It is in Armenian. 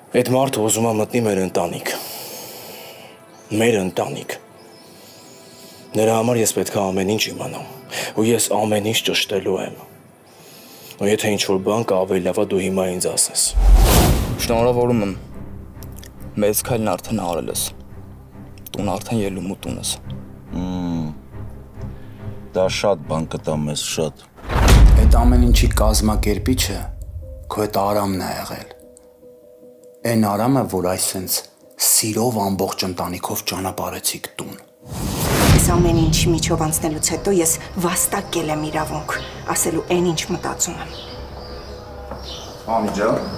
Այդ մարդը ուզում է մտնի մեր ընտանիք։ Մեր ընտանիք։ Նրա համար ես պետք է ամեն ինչ իմանամ, ու ես ամեն ինչ ճշտելու եմ։ Ու եթե ինչ-որ բան կա, ավելի լավ է դու հիմա ինձ ասես։ Շնորհավորում եմ։ Մեծ քայլն արդեն արել ես։ Տուն արդեն ելում ու տունս։ Դա շատ բան կտա մեզ, շատ։ Այդ ամեն ինչի կազմակերպիչը քո այդ Արամն է եղել։ Այն Արամը, որ այսենց սիրով ամբողջ ընտանիքով ճանապարհեցիք տուն։ Այս ամեն ինչի միջով անցնելուց հետո ես վաստակել եմ իրավունք, ասելու այն ինչ մտածում եմ։ Մամի ջան,